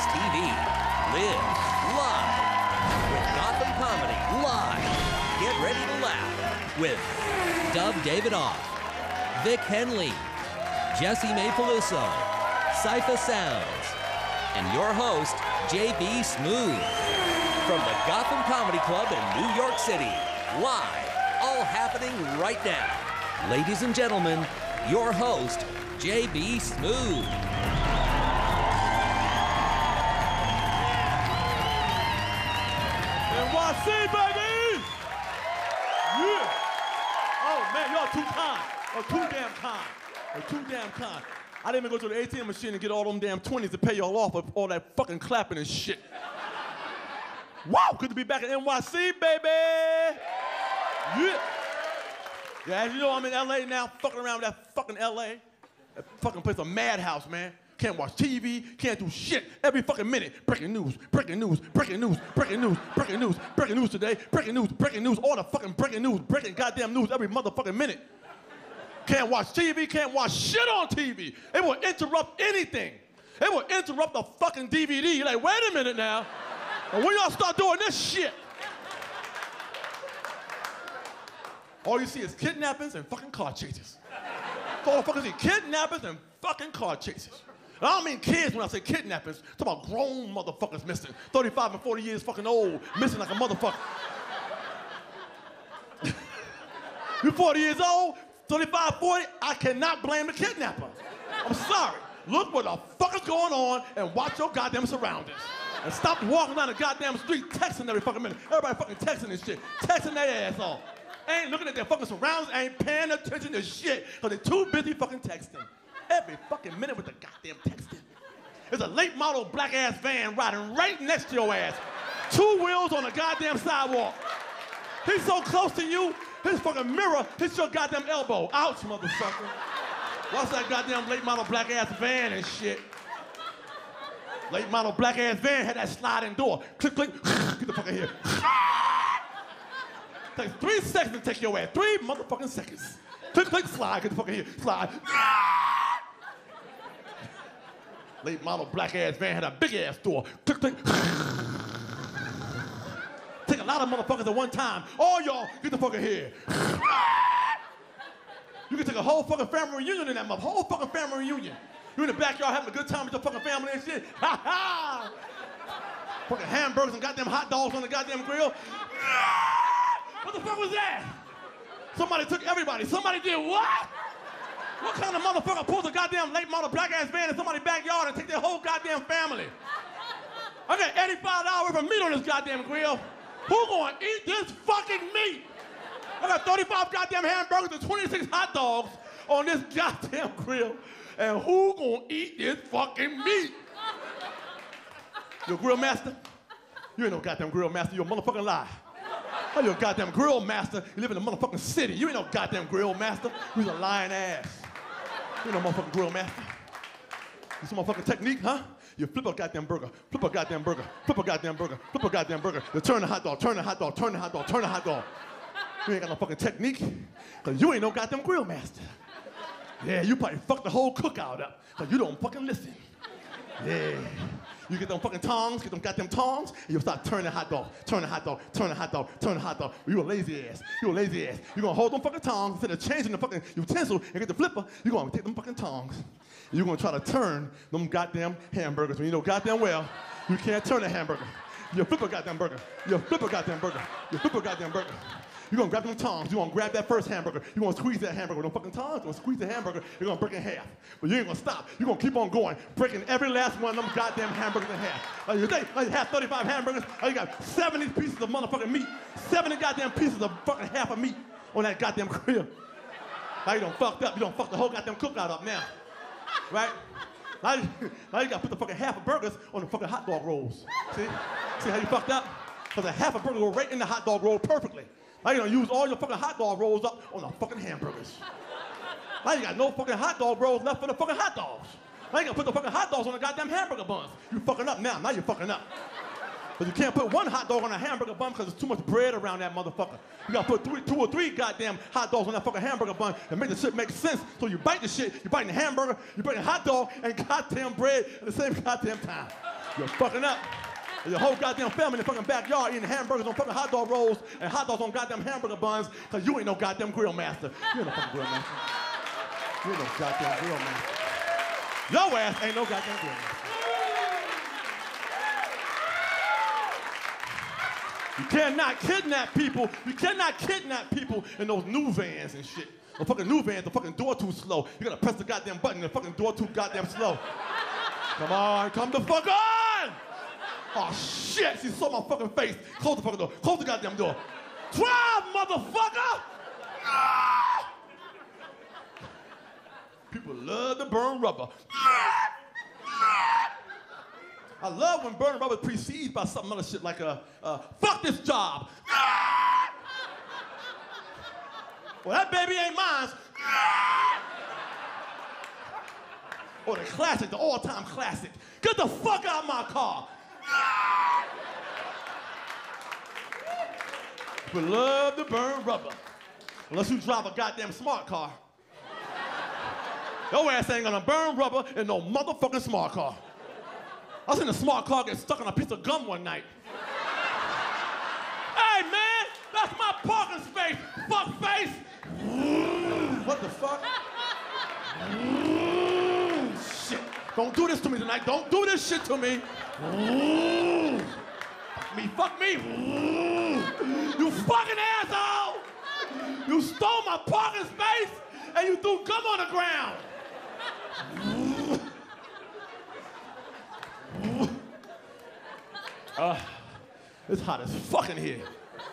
TV. Live live with Gotham Comedy Live. Get ready to laugh with Dov Davidoff, Vic Henley, Jessimae Peluso, Cipha Sounds, and your host, JB Smoove. From the Gotham Comedy Club in New York City. Live, all happening right now. Ladies and gentlemen, your host, JB Smoove. NYC, baby! Yeah! Oh, man, y'all too kind. Or too damn kind. Or too damn kind. I didn't even go to the ATM machine and get all them damn 20s to pay y'all off of all that fucking clapping and shit. Wow, good to be back in NYC, baby! Yeah! Yeah, as you know, I'm in LA now, fucking around with that fucking LA. That fucking place a madhouse, man. Can't watch TV, can't do shit. Every fucking minute, breaking news, breaking news, breaking news, breaking news, breaking news, breaking news today, breaking news, all the fucking breaking news, breaking goddamn news every motherfucking minute. Can't watch TV, can't watch shit on TV. It will interrupt anything. It will interrupt the fucking DVD. You're like, wait a minute now. And when y'all start doing this shit, all you see is kidnappings and fucking car chases. All the fuckers see kidnappings and fucking car chases. And I don't mean kids when I say kidnappings. I'm talking about grown motherfuckers missing. 35 and 40 years fucking old, missing like a motherfucker. You 40 years old, 35, 40, I cannot blame the kidnapper. I'm sorry. Look what the fuck is going on and watch your goddamn surroundings. And stop walking down the goddamn street texting every fucking minute. Everybody fucking texting this shit. Texting their ass off. Ain't looking at their fucking surroundings, ain't paying attention to shit, because they're too busy fucking texting. Every fucking minute with the goddamn texting. There's a late model black ass van riding right next to your ass. 2 wheels on the goddamn sidewalk. He's so close to you, his fucking mirror hits your goddamn elbow. Ouch, motherfucker. What's that goddamn late model black ass van and shit? Late model black ass van had that sliding door. Click, click, get the fuck out of here. Takes 3 seconds to take your ass. 3 motherfucking seconds. Click, click, slide, get the fuck out of here. Slide. Late model black ass van had a big ass door. Click, click. Take a lot of motherfuckers at one time. All y'all, get the fuck out of here. You can take a whole fucking family reunion in that mother. Whole fucking family reunion. You in the backyard having a good time with your fucking family and shit. Ha ha! Fucking hamburgers and goddamn hot dogs on the goddamn grill. What the fuck was that? Somebody took everybody. Somebody did what? What kind of motherfucker pulls a goddamn late model black ass van in somebody's backyard and take their whole goddamn family? I got $85 worth of meat on this goddamn grill. Who gonna eat this fucking meat? I got 35 goddamn hamburgers and 26 hot dogs on this goddamn grill. And who gonna eat this fucking meat? You a grill master? You ain't no goddamn grill master, you a motherfucking lie. How you a goddamn grill master? You live in a motherfucking city. You ain't no goddamn grill master. You's a lying ass. You ain't no motherfucking grill master. You some motherfucking technique, huh? You flip a goddamn burger, flip a goddamn burger, flip a goddamn burger, flip a goddamn burger. You turn the hot dog, turn the hot dog, turn the hot dog, turn the hot dog. You ain't got no fucking technique, because you ain't no goddamn grill master. Yeah, you probably fucked the whole cookout up, because you don't fucking listen. Yeah. You get them fucking tongs, get them goddamn tongs, and you'll start turning the hot dog, turn the hot dog, turn the hot dog, turn the hot dog. You a lazy ass. You a lazy ass. You're gonna hold them fucking tongs instead of changing the fucking utensil and get the flipper. You're gonna take them fucking tongs. And you're gonna try to turn them goddamn hamburgers when you know goddamn well you can't turn a hamburger. You flip a goddamn burger. You flip a goddamn burger. You flip a goddamn burger. You're gonna grab them tongs. You're gonna grab that first hamburger. You're gonna squeeze that hamburger with them fucking tongs. You're gonna squeeze the hamburger. You're gonna break it in half. But you ain't gonna stop. You're gonna keep on going, breaking every last one of them goddamn hamburgers in half. Like you have 35 hamburgers. You got 70 pieces of motherfucking meat. 70 goddamn pieces of fucking half of meat on that goddamn grill. Now you done fucked up. You done fucked the whole goddamn cookout up now. Right? Now you gotta put the fucking half of burgers on the fucking hot dog rolls. See? See how you fucked up? Because the half of burger go right in the hot dog roll perfectly. Now you gonna use all your fucking hot dog rolls up on the fucking hamburgers. Now you got no fucking hot dog rolls left for the fucking hot dogs. Now you gonna put the fucking hot dogs on the goddamn hamburger buns. You fucking up now. Now you're fucking up. But you can't put one hot dog on a hamburger bun because there's too much bread around that motherfucker. You gotta put 2 or 3 goddamn hot dogs on that fucking hamburger bun and make the shit make sense. So you bite the shit, you're biting the hamburger, you're biting the hot dog and goddamn bread at the same goddamn time. You're fucking up. And your whole goddamn family in the fucking backyard eating hamburgers on fucking hot dog rolls and hot dogs on goddamn hamburger buns because you ain't no goddamn grill master. You ain't no fucking grill master. You ain't no goddamn grill master. Your ass ain't no goddamn grill master. You cannot kidnap people. You cannot kidnap people in those new vans and shit. The fucking new vans, the fucking door too slow. You gotta press the goddamn button, the fucking door too goddamn slow. Come on, come the fuck on! Oh shit, she saw my fucking face. Close the fucking door, close the goddamn door. Drive, motherfucker! Ah! People love to burn rubber. I love when burning rubber precedes by some other shit like fuck this job. Well, that baby ain't mine. Or the classic, the all-time classic. Get the fuck out of my car. People love to burn rubber. Unless you drive a goddamn smart car. Your ass ain't gonna burn rubber in no motherfucking smart car. I seen a smart car get stuck on a piece of gum one night. Hey, man, that's my parking space, fuck face. What the fuck? Shit. Don't do this to me tonight. Don't do this shit to me. Fuck me. You fucking asshole. You stole my parking space and you threw gum on the ground. It's hot as fuck in here.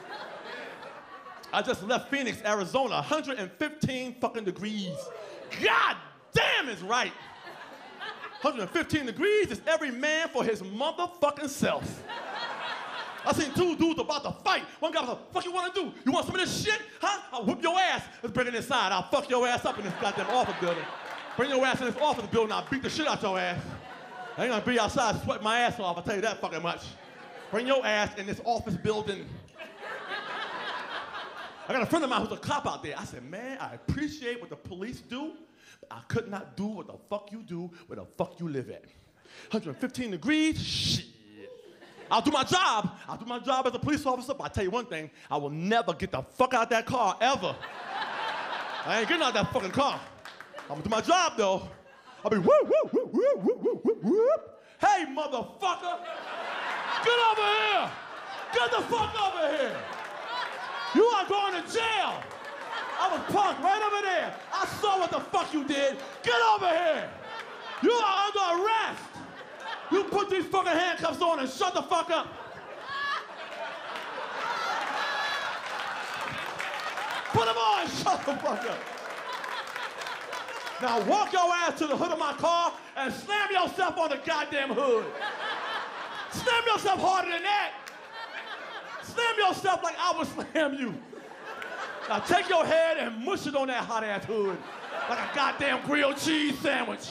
I just left Phoenix, Arizona, 115 fucking degrees. God damn, it's right. 115 degrees is every man for his motherfucking self. I seen two dudes about to fight. One guy was like, fuck you wanna do? You want some of this shit? Huh? I'll whip your ass. Let's bring it inside. I'll fuck your ass up in this goddamn office building. Bring your ass in this office building, I'll beat the shit out your ass. I ain't gonna be outside sweating my ass off, I'll tell you that fucking much. Bring your ass in this office building. I got a friend of mine who's a cop out there. I said, man, I appreciate what the police do, but I could not do what the fuck you do where the fuck you live at. 115 degrees, shit. I'll do my job. I'll do my job as a police officer, but I'll tell you one thing, I will never get the fuck out that car, ever. I ain't getting out that fucking car. I'm gonna do my job, though. I'll be whoop, whoop, whoop, whoop, whoop, whoop, whoop, whoop. Hey, motherfucker, get over here. Get the fuck over here. You are going to jail. I was parked right over there. I saw what the fuck you did. Get over here. You are under arrest. You put these fucking handcuffs on and shut the fuck up. Put them on and shut the fuck up. Now walk your ass to the hood of my car and slam yourself on the goddamn hood. Slam yourself harder than that. Slam yourself like I would slam you. Now take your head and mush it on that hot ass hood like a goddamn grilled cheese sandwich.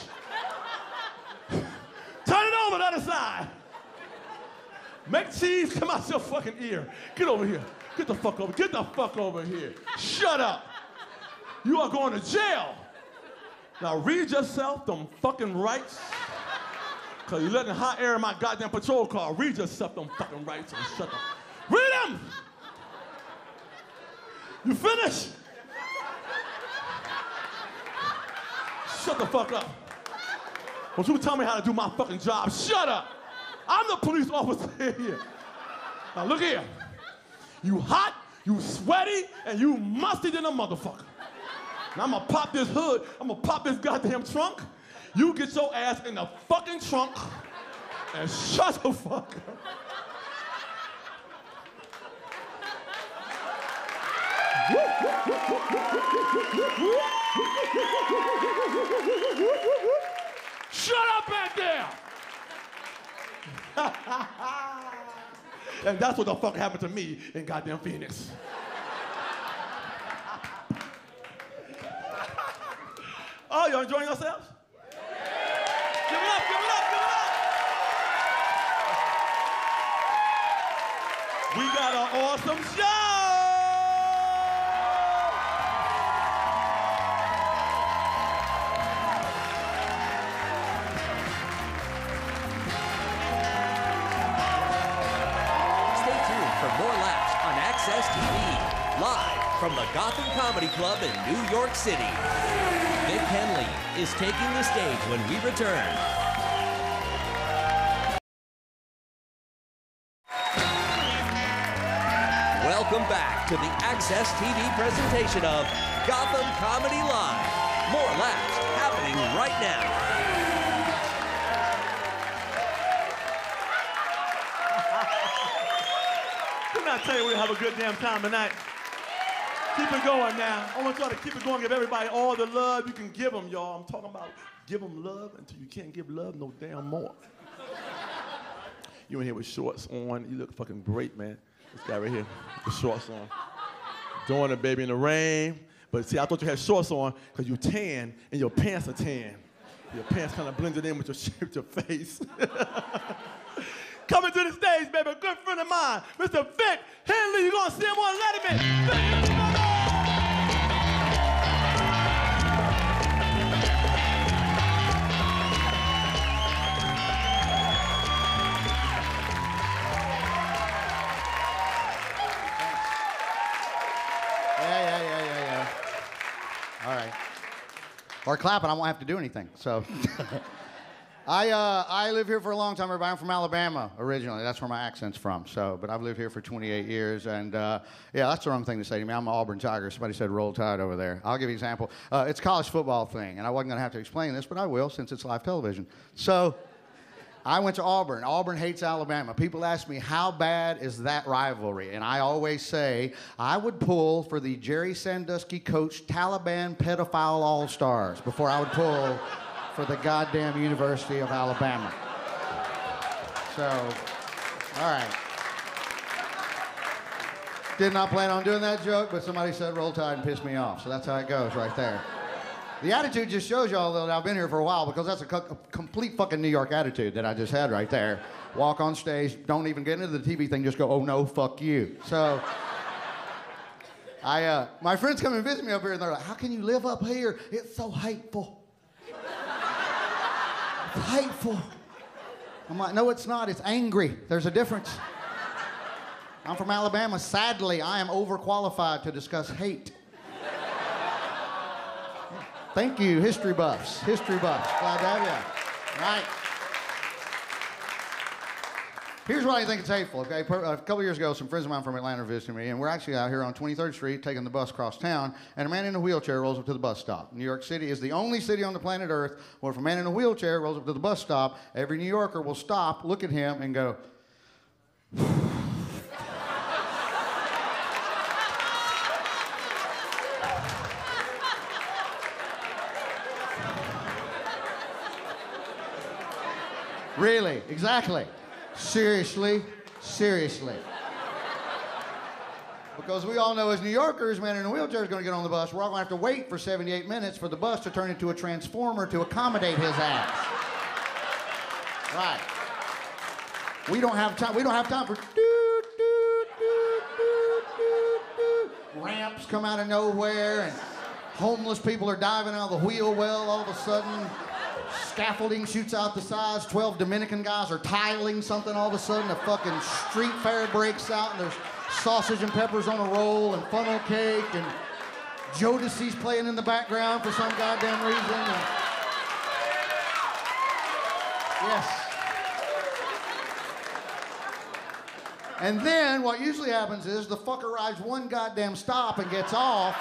Turn it over the other side. Make cheese come out your fucking ear. Get over here. Get the fuck over. Get the fuck over here. Shut up. You are going to jail. Now read yourself them fucking rights. Cause you're letting hot air in my goddamn patrol car. Read yourself them fucking rights and shut up. Read them! You finished? Shut the fuck up. Don't you tell me how to do my fucking job. Shut up. I'm the police officer here. Now look here. You hot, you sweaty, and you musty than a motherfucker. Now I'm gonna pop this hood. I'm gonna pop this goddamn trunk. You get your ass in the fucking trunk and shut the fuck up. Shut up back there! And that's what the fuck happened to me in goddamn Phoenix. Oh, you enjoying yourselves? Give it up, give it up, give it up! We got an awesome show! Access TV, live from the Gotham Comedy Club in New York City. Vic Henley is taking the stage when we return. Welcome back to the Access TV presentation of Gotham Comedy Live. More laughs happening right now. Didn't I tell you we'll have a good damn time tonight? Keep it going now. I want y'all to keep it going. Give everybody all the love you can give them, y'all. I'm talking about give them love until you can't give love no damn more. You in here with shorts on. You look fucking great, man. This guy right here with shorts on. Doing it, baby, in the rain. But see, I thought you had shorts on because you tan and your pants are tan. Your pants kind of blended in with your face. Coming to the stage, baby, a good friend of mine, Mr. Vic Henley. You gonna see him on Letterman. Yeah. All right. Or clapping, I won't have to do anything, so. I live here for a long time, everybody. I'm from Alabama originally. That's where my accent's from. So, but I've lived here for 28 years, and yeah, that's the wrong thing to say to me. I'm an Auburn Tiger. Somebody said Roll Tide over there. I'll give you an example. It's a college football thing, and I wasn't going to have to explain this, but I will since it's live television. So, I went to Auburn. Auburn hates Alabama. People ask me, how bad is that rivalry? And I always say, I would pull for the Jerry Sandusky coached Taliban pedophile all-stars before I would pull for the goddamn University of Alabama. So, all right. Did not plan on doing that joke, but somebody said Roll Tide and pissed me off. So that's how it goes right there. The attitude just shows y'all that I've been here for a while because that's a complete fucking New York attitude that I just had right there. Walk on stage, don't even get into the TV thing, just go, oh no, fuck you. So, my friends come and visit me up here and they're like, how can you live up here? It's so hateful. It's hateful. I'm like, no, it's not. It's angry. There's a difference. I'm from Alabama. Sadly, I am overqualified to discuss hate. Thank you, history buffs. History buffs. Glad to have you. Right. Here's why I think it's hateful, okay? A couple years ago, some friends of mine from Atlanta visited me, and we're actually out here on 23rd Street taking the bus across town, and a man in a wheelchair rolls up to the bus stop. New York City is the only city on the planet Earth where if a man in a wheelchair rolls up to the bus stop, every New Yorker will stop, look at him, and go, really, exactly. Seriously. Because we all know as New Yorkers, man in a wheelchair is going to get on the bus. We're all going to have to wait for 78 minutes for the bus to turn into a transformer to accommodate his ass. Right. We don't have time. We don't have time for ramps come out of nowhere and homeless people are diving out of the wheel well all of a sudden. Scaffolding shoots out the sides. 12 Dominican guys are tiling something all of a sudden. A fucking street fair breaks out and there's sausage and peppers on a roll and funnel cake and Jodeci's playing in the background for some goddamn reason. And yes. And then what usually happens is the fucker rides one goddamn stop and gets off.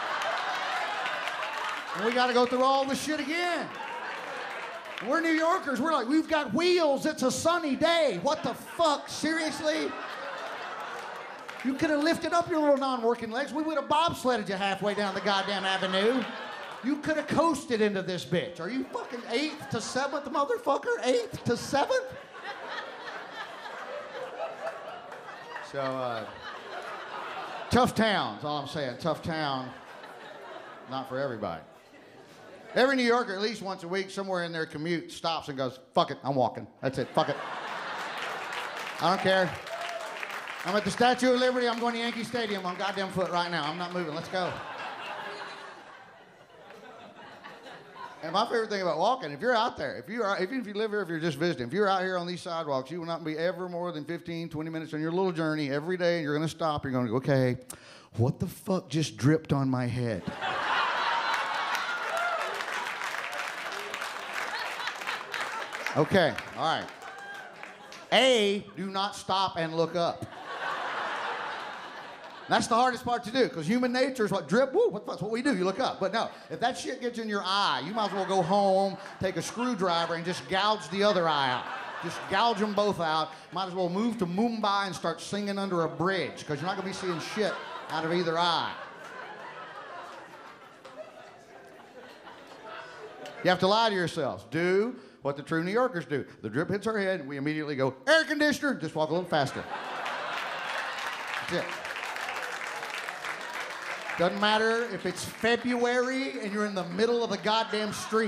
And we gotta go through all the shit again. We're New Yorkers. We're like, we've got wheels. It's a sunny day. What the fuck? Seriously? You could have lifted up your little non-working legs. We would have bobsledded you halfway down the goddamn avenue. You could have coasted into this bitch. Are you fucking 8th to 7th, motherfucker? 8th to 7th? So, tough town is all I'm saying. Tough town. Not for everybody. Every New Yorker, at least once a week, somewhere in their commute, stops and goes, fuck it, I'm walking. That's it, fuck it. I don't care. I'm at the Statue of Liberty, I'm going to Yankee Stadium on goddamn foot right now. I'm not moving, let's go. And my favorite thing about walking, if you're out there, even if you live here, if you're just visiting, if you're out here on these sidewalks, you will not be ever more than 15, 20 minutes on your little journey every day, and you're going to stop. You're going to go, okay, what the fuck just dripped on my head? Okay, all right. A, do not stop and look up. That's the hardest part to do, because human nature is what drip, woo, that's what we do, you look up. But no, if that shit gets in your eye, you might as well go home, take a screwdriver, and just gouge the other eye out. Just gouge them both out. Might as well move to Mumbai and start singing under a bridge, because you're not going to be seeing shit out of either eye. You have to lie to yourselves. Do what the true New Yorkers do. The drip hits our head, and we immediately go, air conditioner, just walk a little faster. That's it. Doesn't matter if it's February and you're in the middle of the goddamn street.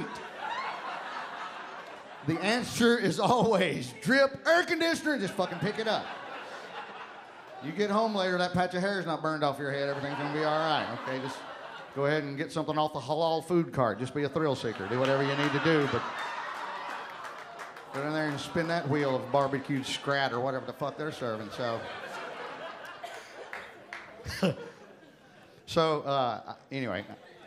The answer is always drip, air conditioner, just fucking pick it up. You get home later, that patch of hair is not burned off your head, everything's gonna be all right. Okay, just go ahead and get something off the halal food cart. Just be a thrill seeker. Do whatever you need to do, but go in there and spin that wheel of barbecued scrat or whatever the fuck they're serving, so. Anyway,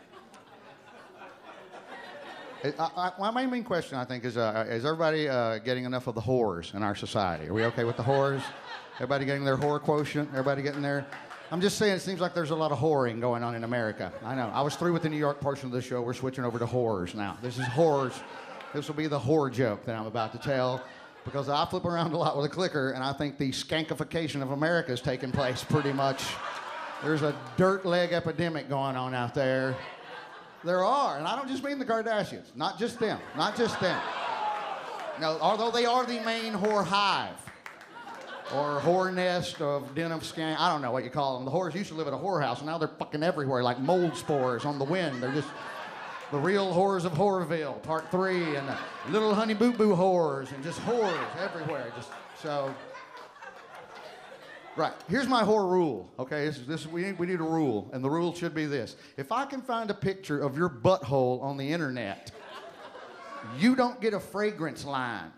my main question, I think, is everybody getting enough of the whores in our society? Are we okay with the whores? Everybody getting their whore quotient? Everybody getting their... I'm just saying, it seems like there's a lot of whoring going on in America. I know. I was through with the New York portion of the show. We're switching over to whores now. This is whores. This will be the whore joke that I'm about to tell, because I flip around a lot with a clicker, and I think the skankification of America is taking place pretty much. There's a dirt leg epidemic going on out there. There are, and I don't just mean the Kardashians. Not just them. Not just them. No, although they are the main whore hive. Or whore nest of den of skank. I don't know what you call them. The whores used to live at a whorehouse, and now they're fucking everywhere like mold spores on the wind. They're just the real whores of Whoreville, part 3, and the little honey boo boo whores, and just whores everywhere. Just so... Right, here's my whore rule, okay? We need a rule, and the rule should be this. If I can find a picture of your butthole on the internet, you don't get a fragrance line.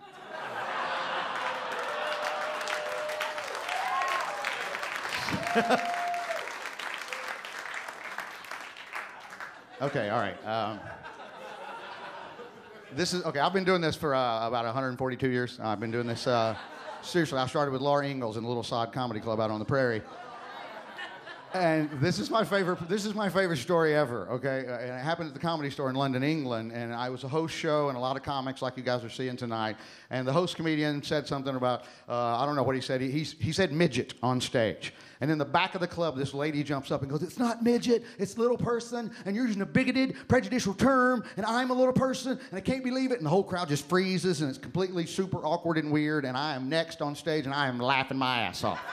Okay, all right. I've been doing this for about 142 years. I've been doing this... Seriously, I started with Laura Ingalls in the Little Sod Comedy Club out on the prairie. And this is my favorite story ever, okay? And it happened at the Comedy Store in London, England, and I was a host show and a lot of comics like you guys are seeing tonight. And the host comedian said something about, I don't know what he said. He said midget on stage. And in the back of the club, this lady jumps up and goes, it's not midget, it's little person, and you're using a bigoted, prejudicial term, and I'm a little person, and I can't believe it. And the whole crowd just freezes, and it's completely super awkward and weird, and I am next on stage, and I am laughing my ass off.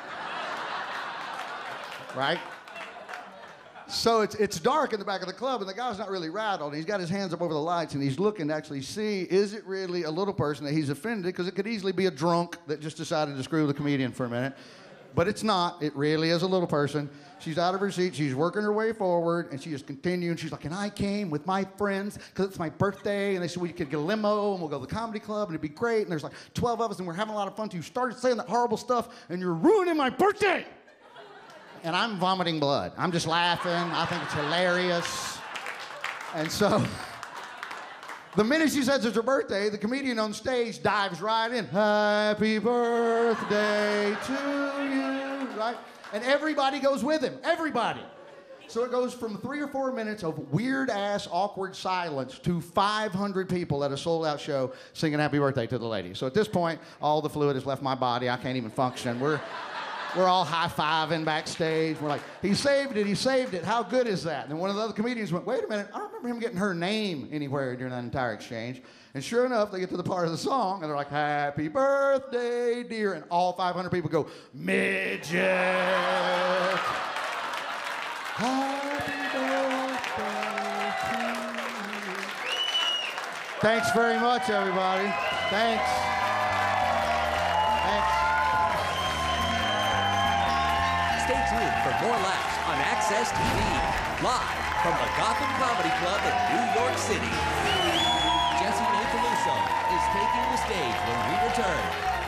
Right? So it's dark in the back of the club, and the guy's not really rattled. He's got his hands up over the lights, and he's looking to actually see, is it really a little person that he's offended? Because it could easily be a drunk that just decided to screw the comedian for a minute. But it's not. It really is a little person. She's out of her seat. She's working her way forward, and she just continues. She's like, and I came with my friends because it's my birthday, and they said we could get a limo, and we'll go to the comedy club, and it'd be great. And there's like 12 of us, and we're having a lot of fun. So you started saying that horrible stuff, and you're ruining my birthday. And I'm vomiting blood. I'm just laughing. I think it's hilarious. And so the minute she says it's her birthday, the comedian on stage dives right in. Happy birthday to you, right? And everybody goes with him. Everybody. So it goes from 3 or 4 minutes of weird-ass, awkward silence to 500 people at a sold-out show singing happy birthday to the lady. So at this point, all the fluid has left my body. I can't even function. We're all high-fiving backstage. We're like, he saved it, he saved it. How good is that? And then one of the other comedians went, wait a minute, I don't remember him getting her name anywhere during that entire exchange. And sure enough, they get to the part of the song, and they're like, happy birthday, dear. And all 500 people go, midget. Happy birthday to you. Thanks very much, everybody. Thanks. Thanks. Stay tuned for more laughs on Access TV, live from the Gotham Comedy Club in New York City. Peluso is taking the stage when we return.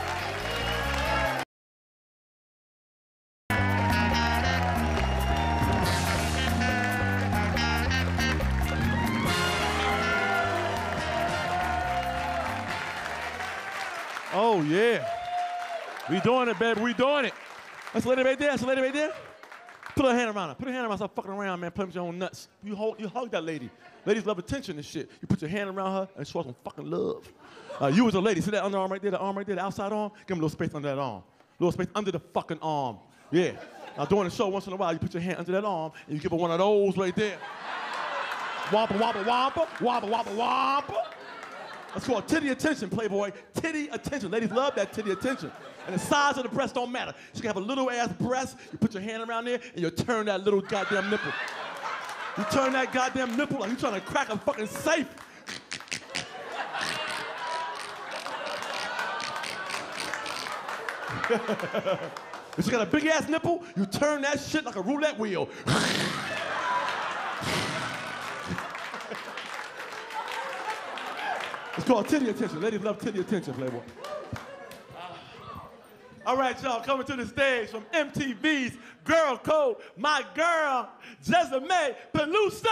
Oh, yeah. We doing it, baby. We doing it. That's a lady right there. That's a lady right there. Put her hand around her. Put her hand around her. Stop fucking around, man. Play with your own nuts. You hug that lady. Ladies love attention and shit. You put your hand around her and show some fucking love. You as a lady, see that underarm right there, the arm right there, the outside arm? Give him a little space under that arm. A little space under the fucking arm. Yeah. Now, during the show, once in a while, you put your hand under that arm and you give her one of those right there. Wampa, wampa, wampa. Wampa, wampa, wampa. That's called titty attention, Playboy. Titty attention. Ladies love that titty attention. And the size of the breast don't matter. She can have a little ass breast. You put your hand around there and you turn that little goddamn nipple. You turn that goddamn nipple like you're trying to crack a fucking safe. If she got a big ass nipple, you turn that shit like a roulette wheel. It's called titty attention. Ladies love titty attention, Playboy. All right, y'all, coming to the stage from MTV's Girl Code, my girl, Jessimae Peluso!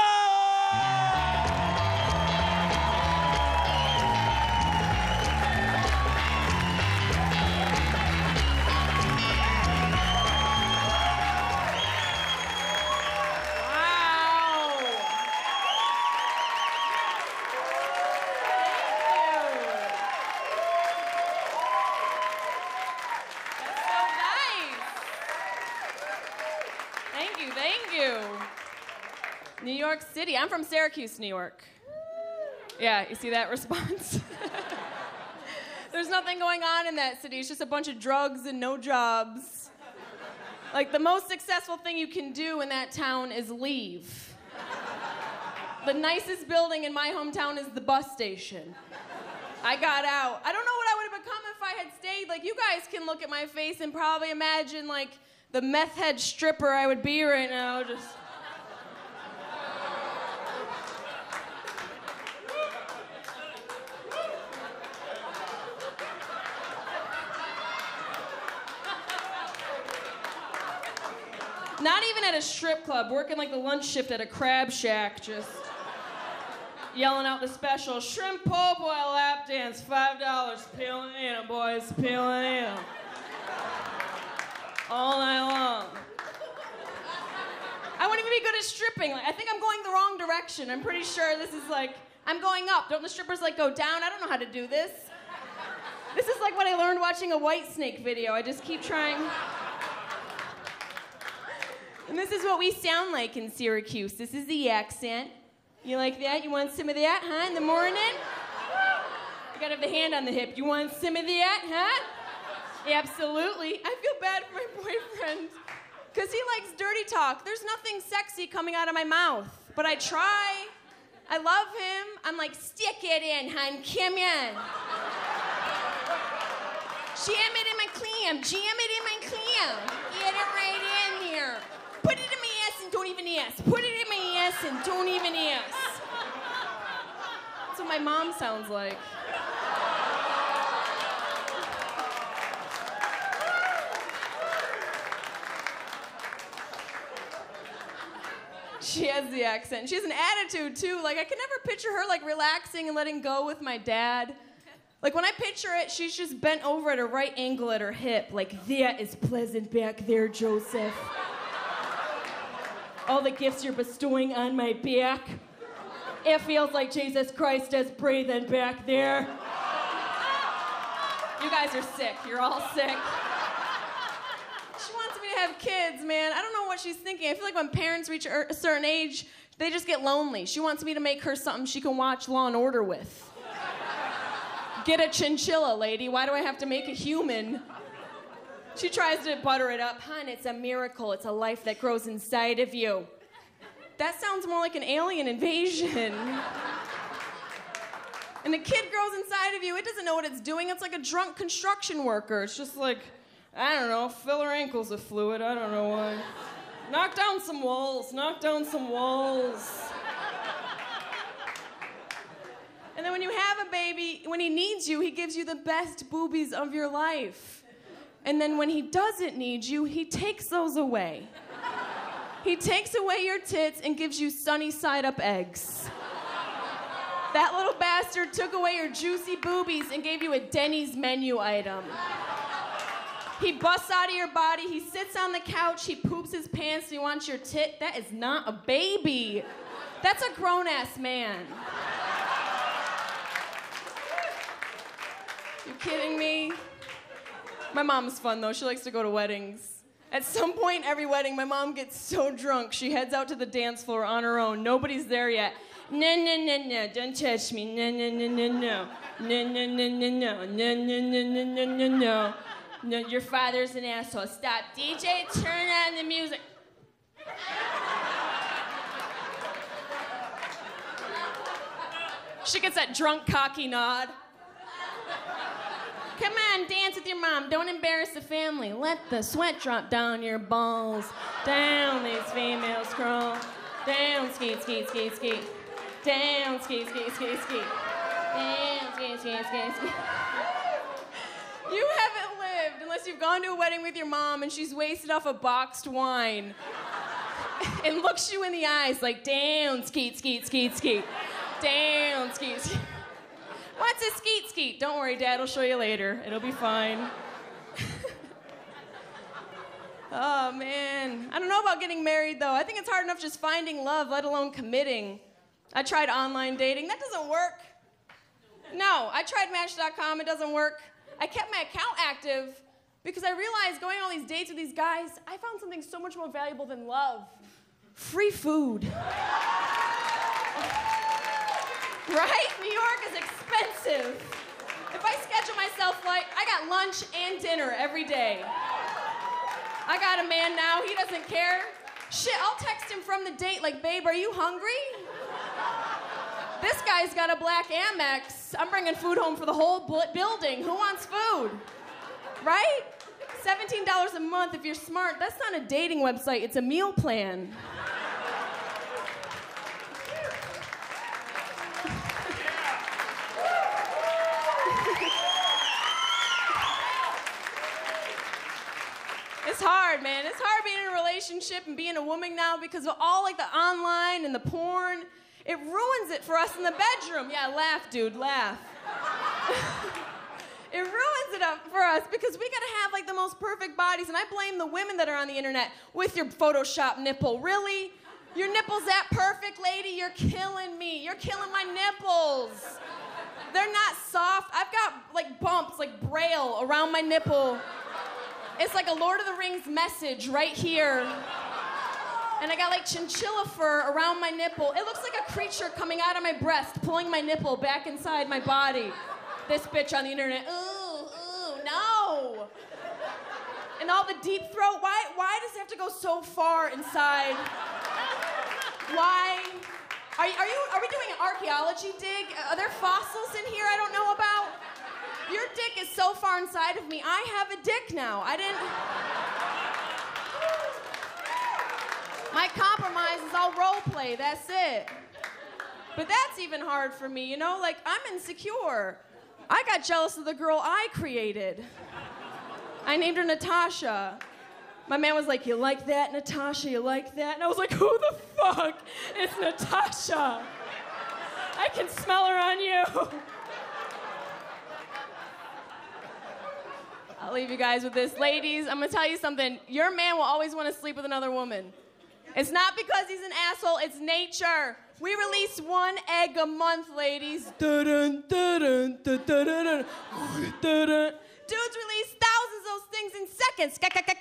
New York City. I'm from Syracuse, New York. Yeah, you see that response? There's nothing going on in that city. It's just a bunch of drugs and no jobs. Like, the most successful thing you can do in that town is leave. The nicest building in my hometown is the bus station. I got out. I don't know what I would have become if I had stayed. Like, you guys can look at my face and probably imagine, like, the meth head stripper I would be right now, just... Not even at a strip club, working like the lunch shift at a crab shack, just yelling out the special, shrimp po' boy lap dance, $5, peeling in 'em, boys, peeling in 'em. All night long. I wouldn't even be good at stripping. Like, I think I'm going the wrong direction. I'm pretty sure this is like, I'm going up. Don't the strippers like go down? I don't know how to do this. This is like what I learned watching a Whitesnake video. I just keep trying. And this is what we sound like in Syracuse. This is the accent. You like that? You want some of that, huh, in the morning? You gotta have the hand on the hip. You want some of that, huh? Absolutely. I feel bad for my boyfriend, because he likes dirty talk. There's nothing sexy coming out of my mouth, but I try. I love him. I'm like, stick it in, hon, come in. Jam it in my clam, jam it in my clam. Get it right in here. Put it in my ass and don't even ask. Put it in my ass and don't even ask. That's what my mom sounds like. She has the accent. She has an attitude, too. Like, I can never picture her, like, relaxing and letting go with my dad. Like, when I picture it, she's just bent over at a right angle at her hip. Like, that is pleasant back there, Joseph. All the gifts you're bestowing on my back. It feels like Jesus Christ is breathing back there. You guys are sick. You're all sick. She wants me to have kids, man. I don't know what she's thinking. I feel like when parents reach a certain age, they just get lonely. She wants me to make her something she can watch Law and Order with. Get a chinchilla, lady. Why do I have to make a human? She tries to butter it up. Hun, it's a miracle. It's a life that grows inside of you. That sounds more like an alien invasion. And the kid grows inside of you. It doesn't know what it's doing. It's like a drunk construction worker. It's just like, I don't know, fill her ankles with fluid. I don't know why. Knock down some walls. Knock down some walls. And then when you have a baby, when he needs you, he gives you the best boobies of your life. And then when he doesn't need you, he takes those away. He takes away your tits and gives you sunny side-up eggs. That little bastard took away your juicy boobies and gave you a Denny's menu item. He busts out of your body, he sits on the couch, he poops his pants, and he wants your tit. That is not a baby. That's a grown-ass man. You kidding me? My mom's fun, though. She likes to go to weddings. At some point, every wedding, my mom gets so drunk, she heads out to the dance floor on her own. Nobody's there yet. No, don't touch me. No. No, your father's an asshole. Stop. DJ, turn on the music. She gets that drunk, cocky nod. Come on, dance with your mom. Don't embarrass the family. Let the sweat drop down your balls. Down these females crawl. Down, skeet, skeet, skeet, skeet. Down, skeet, skeet, skeet, skeet. Down, skeet, skeet, skeet, skeet. You haven't lived unless you've gone to a wedding with your mom and she's wasted off a boxed wine and looks you in the eyes like, down, skeet, skeet, skeet, skeet. Down, skeet, skeet. What's a skeet skeet? Don't worry, Dad will show you later. It'll be fine. Oh, man. I don't know about getting married, though. I think it's hard enough just finding love, let alone committing. I tried online dating. That doesn't work. No, I tried Match.com. It doesn't work. I kept my account active because I realized going on all these dates with these guys, I found something so much more valuable than love. Free food. Right? New York is expensive. If I schedule myself like, I got lunch and dinner every day. I got a man now, he doesn't care. Shit, I'll text him from the date like, babe, are you hungry? This guy's got a black Amex. I'm bringing food home for the whole building. Who wants food? Right? $17 a month if you're smart. That's not a dating website, it's a meal plan. It's hard, man. It's hard being in a relationship and being a woman now because of all like the online and the porn. It ruins it for us in the bedroom. Yeah, laugh, dude, laugh. It ruins it up for us because we gotta have like the most perfect bodies, and I blame the women that are on the internet with your Photoshop nipple. Really? Your nipple's that perfect, lady? You're killing me. You're killing my nipples. They're not soft. I've got like bumps, like braille around my nipple. It's like a Lord of the Rings message right here. And I got like chinchilla fur around my nipple. It looks like a creature coming out of my breast, pulling my nipple back inside my body. This bitch on the internet, ooh, no. And all the deep throat, why does it have to go so far inside? Why? Are we doing an archaeology dig? Are there fossils in here I don't know about? Your dick is so far inside of me, I have a dick now. My compromise is I'll role play, that's it. But that's even hard for me, you know? Like, I'm insecure. I got jealous of the girl I created. I named her Natasha. My man was like, you like that, Natasha? You like that? And I was like, who the fuck is Natasha? I can smell her on you. I'll leave you guys with this. Ladies, I'm gonna tell you something. Your man will always want to sleep with another woman. It's not because he's an asshole, it's nature. We release one egg a month, ladies. Dun, dun, dun, dun, dun, dun, dun, dun, dun. Dudes release thousands of those things in seconds.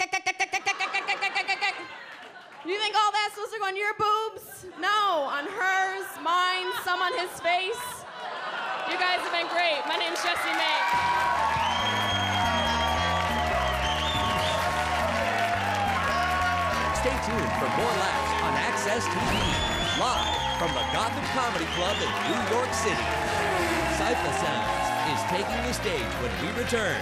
You think all that's supposed to go on your boobs? No, on hers, mine, some on his face. You guys have been great. My name's Jessimae. Stay tuned for more laughs on Access TV, live from the Gotham Comedy Club in New York City. Cipha Sounds is taking the stage when we return.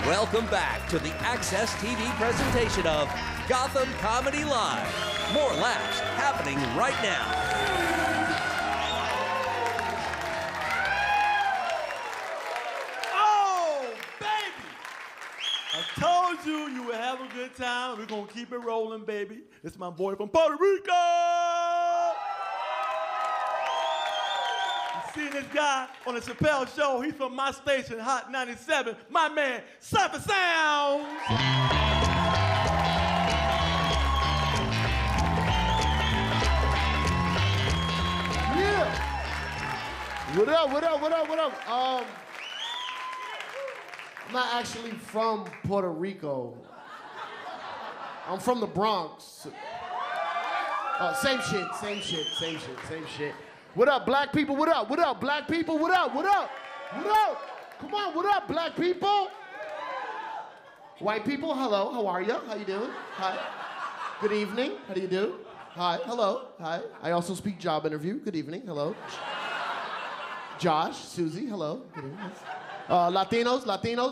Welcome back to the Access TV presentation of Gotham Comedy Live. More laughs happening right now. Oh, baby! I told you you would have a good time. We're gonna keep it rolling, baby. It's my boy from Puerto Rico! You see this guy on the Chappelle show? He's from my station, Hot 97. My man, Cipha Sounds! Yeah. What up, what up, what up, what up? I'm not actually from Puerto Rico. I'm from the Bronx. Same shit. What up, black people? What up? What up, black people? What up? What up? What up? Come on, what up, black people? White people, hello, how are you? How you doing? Hi. Good evening, how do you do? Hi, hello, hi. I also speak job interview, good evening, hello. Josh, Susie, hello, good evening. Latinos,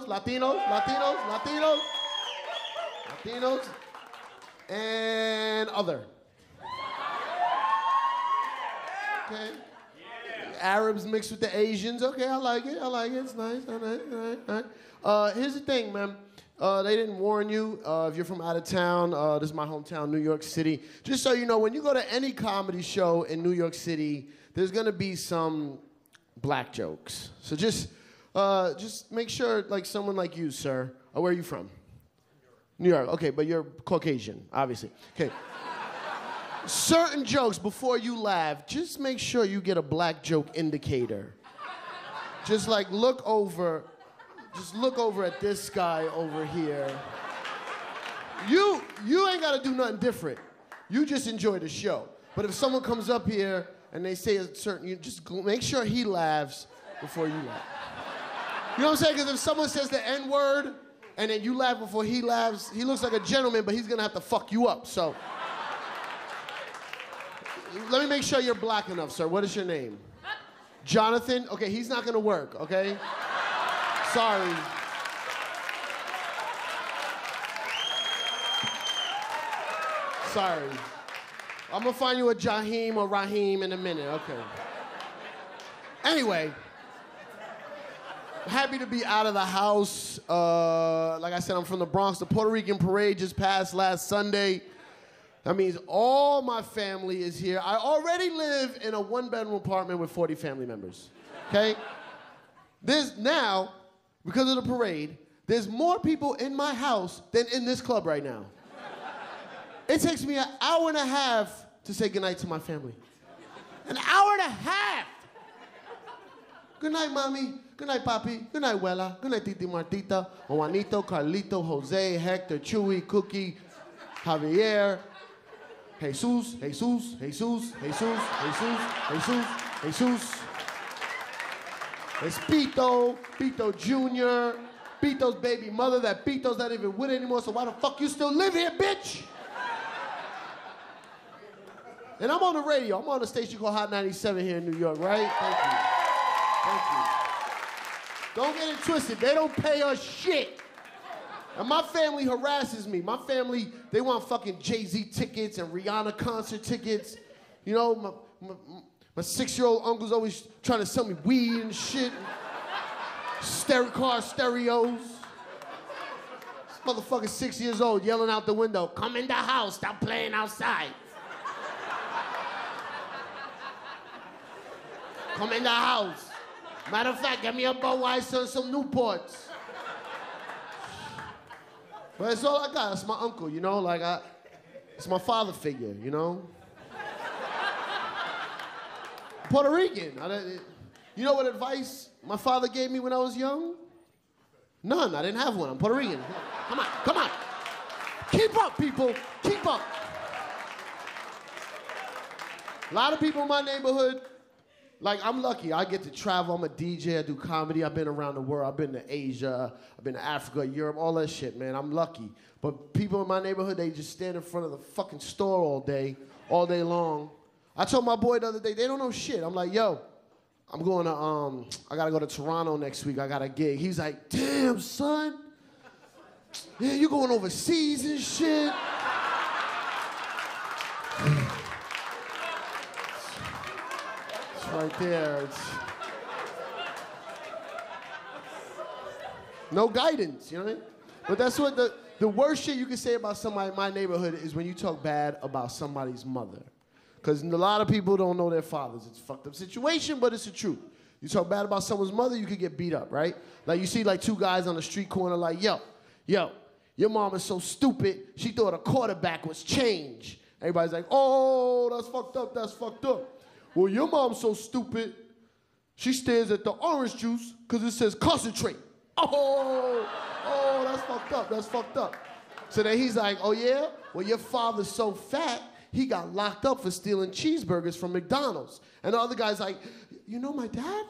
and other. Okay. Arabs mixed with the Asians. Okay, I like it. It's nice. All right. Here's the thing, man. They didn't warn you. If you're from out of town, this is my hometown, New York City. Just so you know, when you go to any comedy show in New York City, there's gonna be some black jokes. So just make sure, like someone like you, sir. Where are you from? New York. Okay, but you're Caucasian, obviously. Okay. Certain jokes, before you laugh, just make sure you get a black joke indicator. Just like look over at this guy over here. You ain't gotta do nothing different. You just enjoy the show. But if someone comes up here and they say a certain, you just make sure he laughs before you laugh. You know what I'm saying? Because if someone says the N-word and then you laugh before he laughs, he looks like a gentleman, but he's gonna have to fuck you up, so. Let me make sure you're black enough, sir. What is your name? Jonathan? Okay, he's not gonna work, okay? Sorry. Sorry. I'm gonna find you a Jaheem or Raheem in a minute, okay. Anyway, happy to be out of the house. Like I said, I'm from the Bronx. The Puerto Rican parade just passed last Sunday. That means all my family is here. I already live in a one-bedroom apartment with 40 family members, okay? There's now, because of the parade, there's more people in my house than in this club right now. It takes me an hour and a half to say goodnight to my family. An hour and a half! Good night, Mommy. Good night, Papi. Good night, Wella. Good night, Titi Martita, Juanito, Carlito, Jose, Hector, Chewy, Cookie, Javier, Jesus, it's Pito, Pito Jr., Pito's baby mother, that Pito's not even with anymore, so why the fuck you still live here, bitch? And I'm on the radio. I'm on a station called Hot 97 here in New York, right? Thank you. Don't get it twisted. They don't pay us shit. And my family harasses me. My family, they want fucking Jay-Z tickets and Rihanna concert tickets. You know, my 6-year-old uncle's always trying to sell me weed and shit. Car stereos. This motherfucker's 6 years old yelling out the window, "Come in the house, stop playing outside." Come in the house. Matter of fact, get me a Budweiser and some Newports. But it's all I got. It's my uncle, you know? It's my father figure, you know? Puerto Rican. You know what advice my father gave me when I was young? None. I didn't have one. I'm Puerto Rican. Come on. Keep up, people. Keep up. A lot of people in my neighborhood, like, I'm lucky. I get to travel. I'm a DJ. I do comedy. I've been around the world. I've been to Asia. I've been to Africa, Europe, all that shit, man. I'm lucky. But people in my neighborhood, they just stand in front of the fucking store all day long. I told my boy the other day, they don't know shit. I'm like, yo, I'm going to, I got to go to Toronto next week. I got a gig. He's like, damn, son. Yeah, you going overseas and shit. It's right there. It's no guidance, you know what I mean? But that's what the worst shit you can say about somebody in my neighborhood is when you talk bad about somebody's mother. Because a lot of people don't know their fathers. It's a fucked up situation, but it's the truth. You talk bad about someone's mother, you could get beat up, right? Like you see like two guys on the street corner like, yo, your mom is so stupid, she thought a quarterback was change. Everybody's like, oh, that's fucked up, that's fucked up. Well, your mom's so stupid, she stares at the orange juice because it says concentrate. Oh, that's fucked up, that's fucked up. So then he's like, oh yeah? Well, your father's so fat, he got locked up for stealing cheeseburgers from McDonald's. And the other guy's like, you know my dad?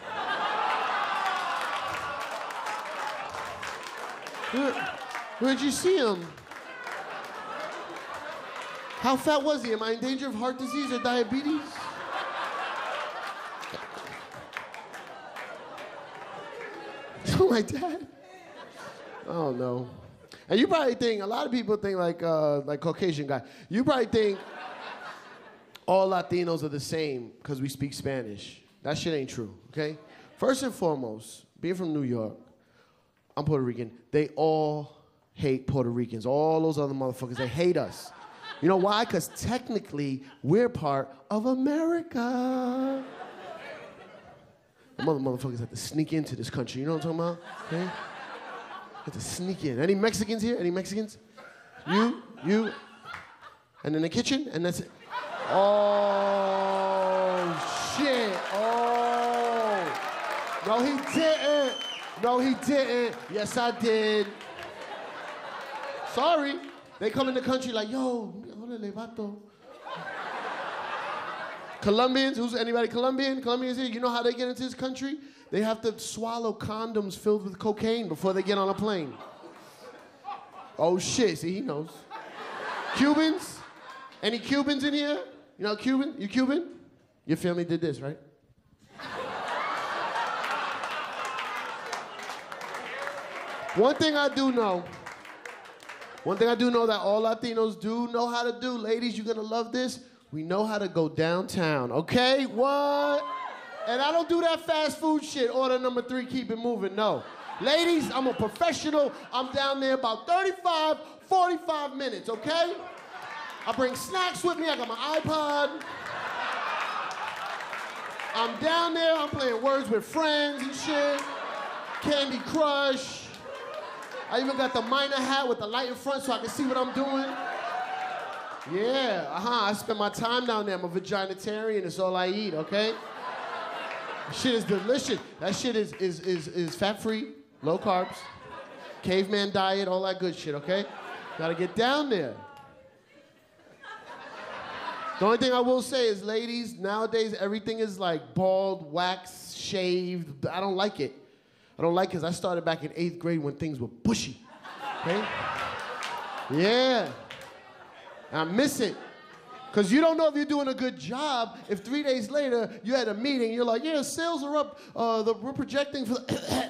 Where'd you see him? How fat was he? Am I in danger of heart disease or diabetes? Oh, my dad? Oh, no. And you probably think, a lot of people think like Caucasian guy. You probably think all Latinos are the same because we speak Spanish. That shit ain't true, okay? First and foremost, being from New York, I'm Puerto Rican, they all hate Puerto Ricans. All those other motherfuckers, they hate us. You know why? Because technically, we're part of America. The motherfuckers have to sneak into this country, you know what I'm talking about? Okay? Have to sneak in. Any Mexicans here? Any Mexicans? You, and in the kitchen, and that's it. Oh, shit. Oh. No, he didn't. No, he didn't. Yes, I did. Sorry. They come in the country like, yo, órale, vato. Colombians, anybody Colombian? Colombians here, you know how they get into this country? They have to swallow condoms filled with cocaine before they get on a plane. Oh shit, see, he knows. Cubans? Any Cubans in here? You know Cuban? You Cuban? Your family did this, right? One thing I do know that all Latinos do know how to do, ladies, you're gonna love this. We know how to go downtown, okay? What? And I don't do that fast food shit, order number 3, keep it moving, no. Ladies, I'm a professional. I'm down there about 35, 45 minutes, okay? I bring snacks with me, I got my iPod. I'm down there, I'm playing Words with Friends and shit. Candy Crush. I even got the miner hat with the light in front so I can see what I'm doing. Yeah, I spend my time down there. I'm a vaginitarian, it's all I eat, okay? Shit is delicious. That shit is fat-free, low carbs, caveman diet, all that good shit, okay? Gotta get down there. The only thing I will say is, ladies, nowadays everything is like bald, waxed, shaved. I don't like it. I don't like it because I started back in 8th grade when things were bushy, okay? Yeah. I miss it. Because you don't know if you're doing a good job if 3 days later you had a meeting, you're like, yeah, sales are up, we're projecting for the...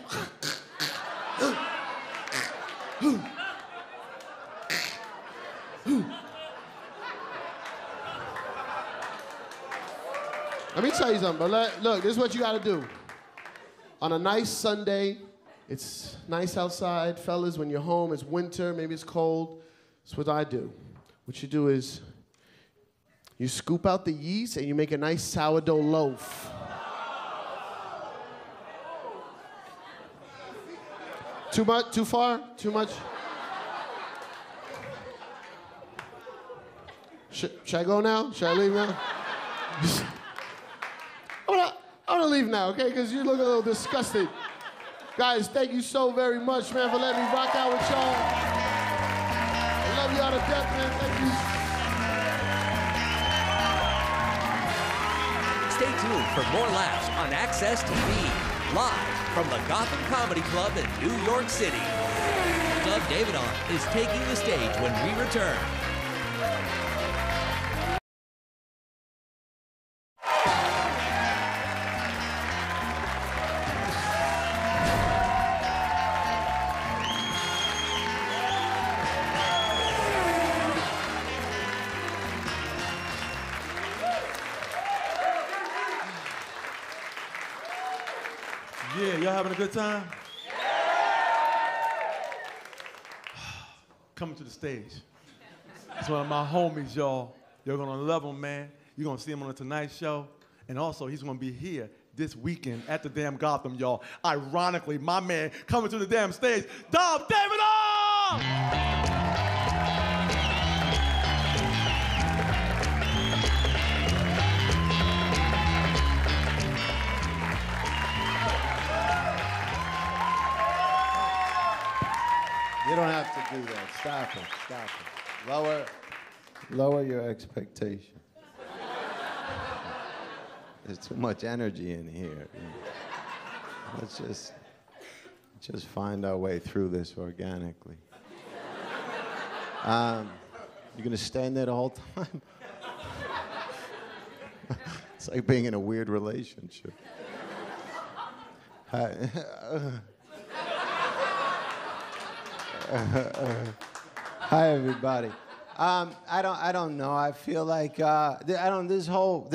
Let me tell you something, but look, this is what you gotta do. On a nice Sunday, it's nice outside, fellas, when you're home, it's winter, maybe it's cold. That's what I do. What you do is you scoop out the yeast and you make a nice sourdough loaf. Too much? Too far? Too much? Should I go now? Should I leave now? I'm gonna leave now, okay? Because you look a little disgusted. Guys, thank you so very much, man, for letting me rock out with y'all. I love y'all to death, man. Thank you. Stay tuned for more laughs on Access TV, live from the Gotham Comedy Club in New York City. Dov Davidoff is taking the stage when we return. Yeah, y'all having a good time? Coming to the stage. It's one of my homies, y'all. You're gonna love him, man. You're gonna see him on the Tonight Show. And also, he's gonna be here this weekend at the damn Gotham, y'all. Ironically, my man coming to the damn stage, Dov Davidoff! You don't have to do that. Stop it. Stop it. Lower your expectation. There's too much energy in here. Let's just find our way through this organically. You gonna stand there the whole time? It's like being in a weird relationship. Hi, everybody. I don't know. I feel like this whole.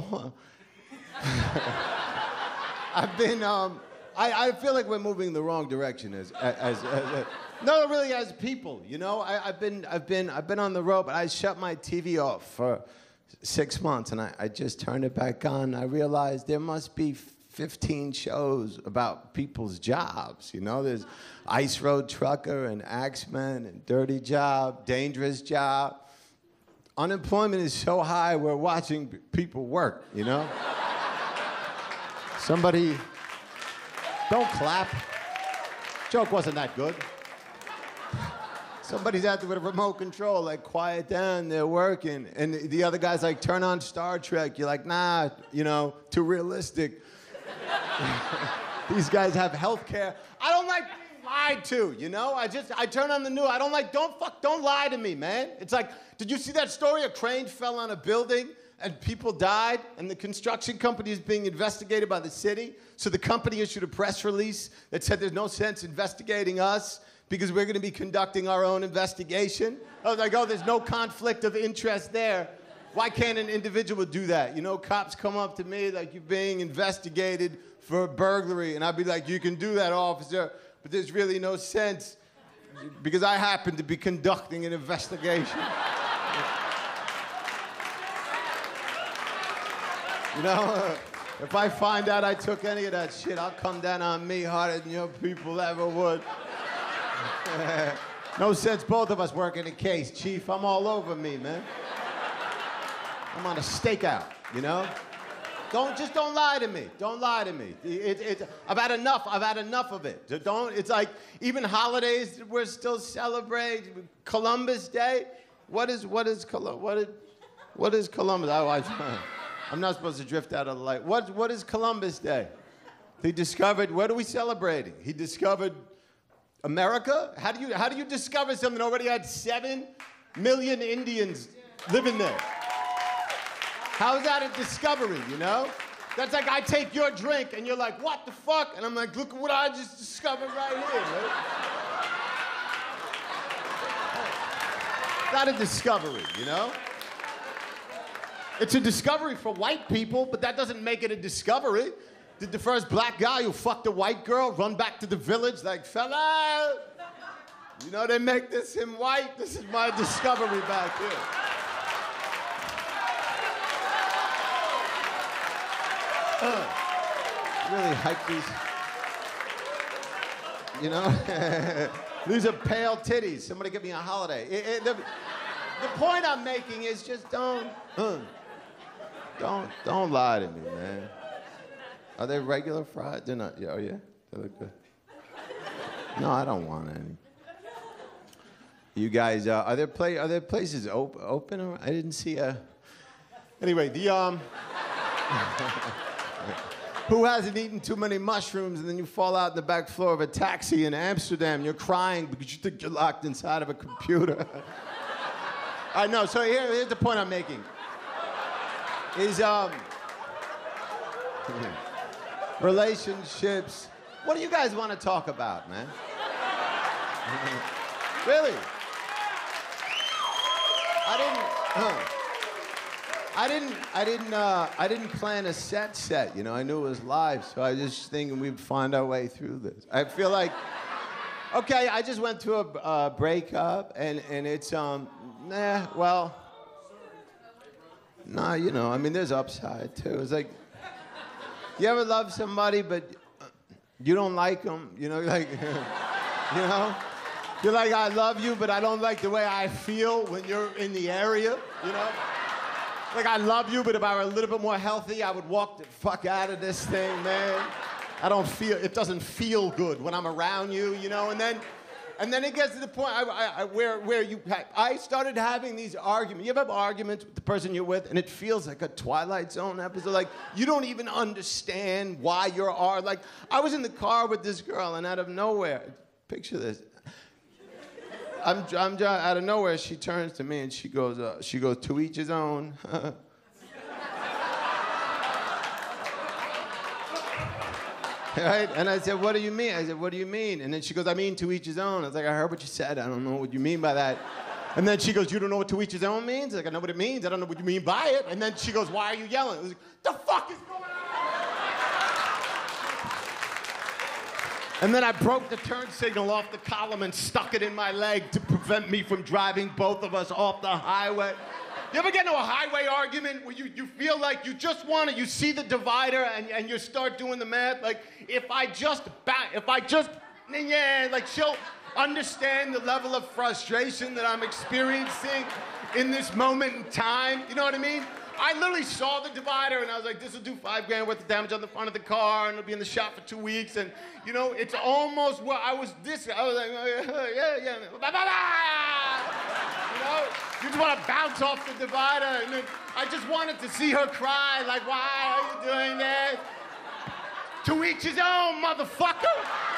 I've been. I feel like we're moving the wrong direction no, really, as people. You know, I've been on the road, but I shut my TV off for 6 months, and I just turned it back on. I realized there must be 15 shows about people's jobs, you know? There's Ice Road Trucker and Axeman and Dirty Job, Dangerous Job. Unemployment is so high, we're watching people work, you know? Somebody, don't clap. Joke wasn't that good. Somebody's out there with a remote control, like, quiet down, they're working. And the other guy's like, turn on Star Trek. You're like, nah, you know, too realistic. These guys have health care. I don't like being lied to, you know? I turn on the news. I don't like, don't lie to me, man. It's like, did you see that story? A crane fell on a building and people died, and the construction company is being investigated by the city. So the company issued a press release that said there's no sense investigating us because we're gonna be conducting our own investigation. I was like, oh, there's no conflict of interest there. Why can't an individual do that? You know, cops come up to me like, you're being investigated for a burglary, and I'd be like, you can do that, officer, but there's really no sense because I happen to be conducting an investigation. You know, if I find out I took any of that shit, I'll come down on me harder than your people ever would. No sense both of us working a case, Chief. I'm all over me, man. I'm on a stakeout, you know? Don't lie to me. Don't lie to me. I've had enough of it. It's like, even holidays we're still celebrating. Columbus Day. What is Columbus? I'm not supposed to drift out of the light. What is Columbus Day? He discovered, what are we celebrating? He discovered America? How do you discover something that already had 7 million Indians living there? How is that a discovery, you know? That's like I take your drink and you're like, what the fuck? And I'm like, look at what I just discovered right here, right? Not a discovery, you know? It's a discovery for white people, but that doesn't make it a discovery. Did the first black guy who fucked a white girl run back to the village like, fella, you know, they make this him white. This is my discovery back here. Really hype these, you know? These are pale titties. Somebody give me a holiday. The point I'm making is just don't lie to me, man. Are they regular fried? They're not. Oh yeah, they look good. No, I don't want any. You guys, are there places open? Or, I didn't see a. Anyway, who hasn't eaten too many mushrooms and then you fall out in the back floor of a taxi in Amsterdam? You're crying because you think you're locked inside of a computer. I know. So here's the point I'm making. Is relationships. What do you guys want to talk about, man? Really? I didn't plan a set, you know. I knew it was live, so I was just thinking we'd find our way through this. I feel like, okay, I just went through a breakup, and it's, nah, you know, I mean, there's upside, too. It's like, you ever love somebody, but you don't like them, you know, like, you know? You're like, I love you, but I don't like the way I feel when you're in the area, you know? Like, I love you, but if I were a little bit more healthy, I would walk the fuck out of this thing, man. It doesn't feel good when I'm around you, you know? And then it gets to the point where I started having these arguments. You ever have arguments with the person you're with, and it feels like a Twilight Zone episode? Like, you don't even understand why like, I was in the car with this girl, and out of nowhere, picture this. I'm out of nowhere, she turns to me and she goes, to each his own. Right? And I said, what do you mean? I said, what do you mean? And then she goes, I mean to each his own. I was like, I heard what you said. I don't know what you mean by that. And then she goes, you don't know what to each his own means? I was like, I know what it means. I don't know what you mean by it. And then she goes, why are you yelling? I was like, the fuck is going on? And then I broke the turn signal off the column and stuck it in my leg to prevent me from driving both of us off the highway. You ever get into a highway argument where you feel like you just want to, you see the divider and you start doing the math, like, if I just, like, she'll understand the level of frustration that I'm experiencing in this moment in time, you know what I mean? I literally saw the divider and I was like, this will do $5 grand worth of damage on the front of the car and it'll be in the shop for 2 weeks. And, you know, it's almost where I was like, yeah. You know, you just want to bounce off the divider. And then I just wanted to see her cry, like, why are you doing that? To each his own, motherfucker.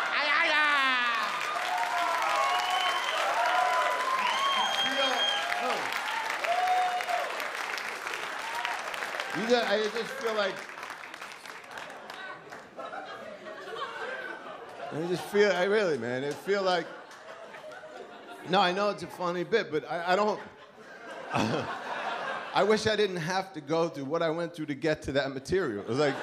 I just feel like, no, I know it's a funny bit, but I don't, I wish I didn't have to go through what I went through to get to that material. It was like,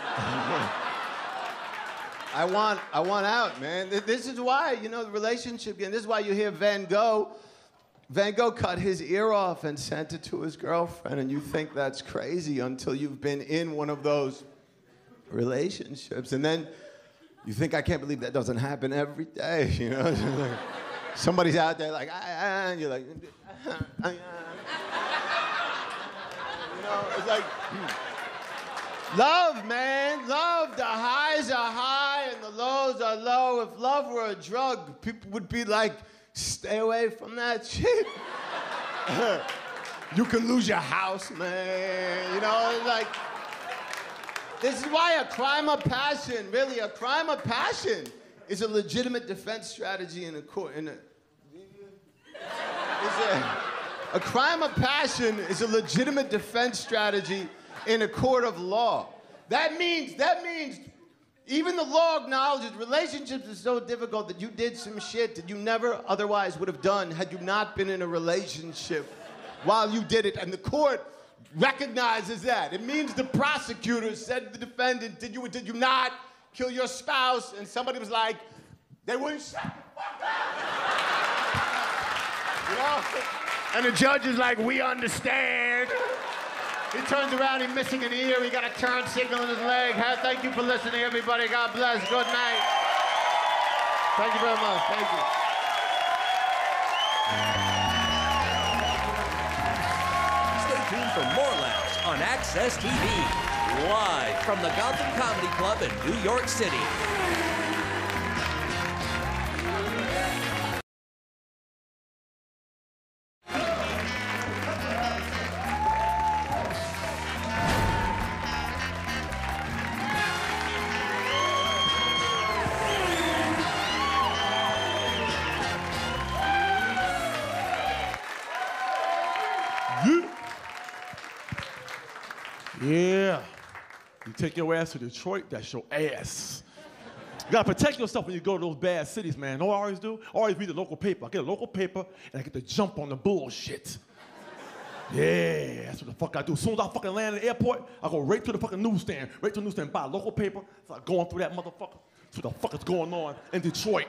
I want out, man. This is why, you know, the relationship, and this is why you hear Van Gogh cut his ear off and sent it to his girlfriend, and you think that's crazy until you've been in one of those relationships. And then you think, I can't believe that doesn't happen every day, you know? Like, somebody's out there like, and you're like, you know, it's like, love, man, love. The highs are high and the lows are low. If love were a drug, people would be like, stay away from that shit. You can lose your house, man. You know, it's like, this is why a crime of passion, really, a crime of passion is a legitimate defense strategy in a court. A crime of passion is a legitimate defense strategy in a court of law. That means even the law acknowledges relationships are so difficult that you did some shit that you never otherwise would have done had you not been in a relationship while you did it. And the court recognizes that. It means the prosecutor said to the defendant, did you not kill your spouse? And somebody was like, they wouldn't shut the fuck up. You know? And the judge is like, we understand. He turns around, he's missing an ear, he got a turn signal in his leg. Thank you for listening, everybody. God bless. Good night. Thank you very much. Thank you. Stay tuned for more laughs on Access TV, live from the Gotham Comedy Club in New York City. Yeah. You take your ass to Detroit, that's your ass. You gotta protect yourself when you go to those bad cities, man. Know what I always do? I always read the local paper. I get a local paper and I get to jump on the bullshit. Yeah, that's what the fuck I do. As soon as I fucking land at the airport, I go right to the fucking newsstand, buy a local paper, start going through that motherfucker. See what the fuck is going on in Detroit.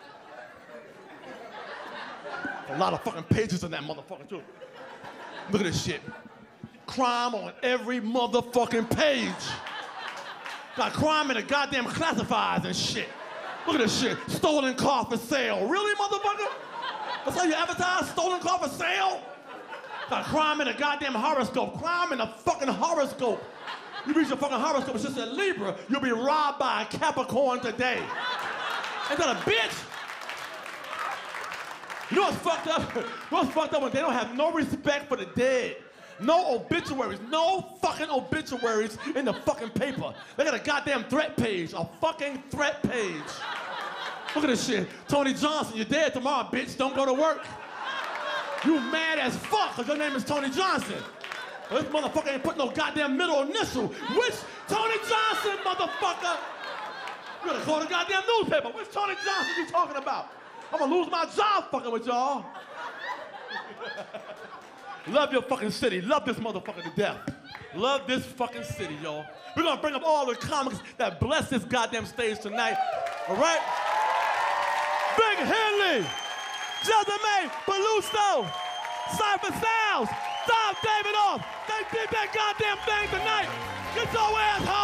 A lot of fucking pages in that motherfucker too. Look at this shit. Crime on every motherfucking page. Got crime in the goddamn classifieds and shit. Look at this shit. Stolen car for sale. Really, motherfucker? That's how you advertise? Stolen car for sale? Got crime in the goddamn horoscope. Crime in the fucking horoscope. You read your fucking horoscope, it's just a Libra. You'll be robbed by a Capricorn today. Ain't that a bitch? You know what's fucked up? You know what's fucked up when they don't have no respect for the dead? No obituaries. No fucking obituaries in the fucking paper. They got a goddamn threat page. A fucking threat page. Look at this shit. Tony Johnson, you're dead tomorrow, bitch. Don't go to work. You mad as fuck because your name is Tony Johnson. Well, this motherfucker ain't put no goddamn middle initial. Which Tony Johnson, motherfucker? You gotta call the goddamn newspaper. Which Tony Johnson you talking about? I'm gonna lose my job fucking with y'all. Love your fucking city. Love this motherfucker to death. Love this fucking city, y'all. We're gonna bring up all the comics that bless this goddamn stage tonight. All right? Big Henley, Jessimae, Peluso, Cipha Sounds, Dov Davidoff. They did that goddamn thing tonight. Get your ass home.